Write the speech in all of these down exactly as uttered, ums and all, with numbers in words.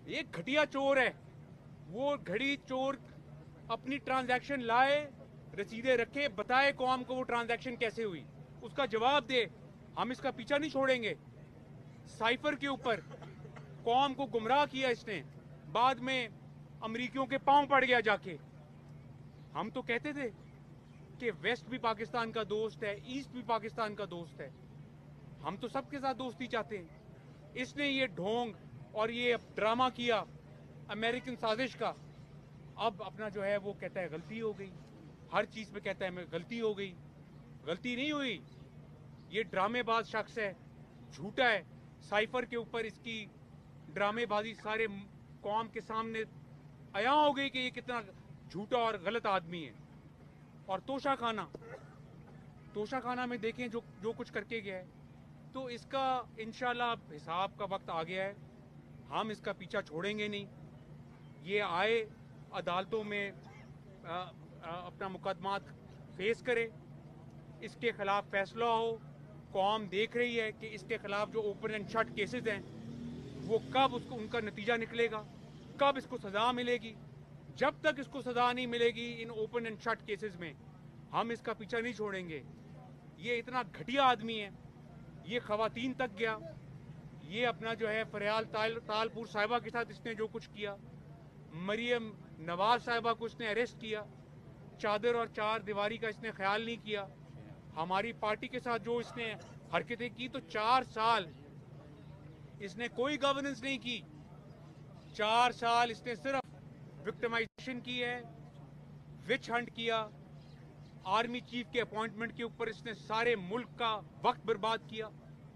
एक घटिया चोर है वो। घड़ी चोर अपनी ट्रांजैक्शन लाए, रसीदें रखे, बताए कौम को वो ट्रांजैक्शन कैसे हुई, उसका जवाब दे। हम इसका पीछा नहीं छोड़ेंगे। साइफर के ऊपर कौम को गुमराह किया इसने, बाद में अमरीकियों के पांव पड़ गया जाके। हम तो कहते थे कि वेस्ट भी पाकिस्तान का दोस्त है, ईस्ट भी पाकिस्तान का दोस्त है। हम तो सबके साथ दोस्ती चाहते हैं। इसने ये ढोंग और ये ड्रामा किया अमेरिकन साजिश का। अब अपना जो है वो कहता है गलती हो गई, हर चीज पे कहता है मैं गलती हो गई। गलती नहीं हुई, ये ड्रामेबाज शख्स है, झूठा है। साइफर के ऊपर इसकी ड्रामेबाजी सारे कौम के सामने आया हो गई कि ये कितना झूठा और गलत आदमी है। और तोशा खाना, तोशा खाना में देखें जो जो कुछ करके गया है, तो इसका इंशाल्लाह हिसाब का वक्त आ गया है। हम इसका पीछा छोड़ेंगे नहीं। ये आए अदालतों में आ, आ, अपना मुकदमात फेस करे, इसके खिलाफ फैसला हो। कौम देख रही है कि इसके खिलाफ जो ओपन एंड शट केसेस हैं वो कब उसको उनका नतीजा निकलेगा, कब इसको सजा मिलेगी। जब तक इसको सजा नहीं मिलेगी in open and shut cases में, हम इसका पीछा नहीं छोड़ेंगे। ये इतना घटिया आदमी है, ये खवातीन तक गया। ये अपना जो है फरियाल ताल, तालपुर साहिबा के साथ इसने जो कुछ किया, मरियम नवाज साहिबा को इसने अरेस्ट किया, चादर और चार दीवारी का इसने ख्याल नहीं किया। हमारी पार्टी के साथ जो इसने हरकतें की, तो चार साल इसने कोई गवर्नेंस नहीं की। चार साल इसने सिर्फ विक्टिमाइजेशन की है, विच हंट किया। आर्मी चीफ के अपॉइंटमेंट के ऊपर इसने सारे मुल्क का वक्त बर्बाद किया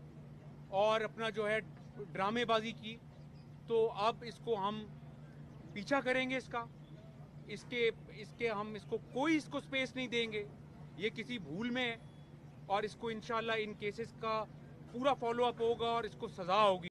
और अपना जो है ड्रामेबाजी की। तो अब इसको हम पीछा करेंगे इसका, इसके इसके हम इसको कोई इसको स्पेस नहीं देंगे। ये किसी भूल में है और इसको इंशाल्लाह इन केसेस का पूरा फॉलो अप होगा और इसको सजा होगी।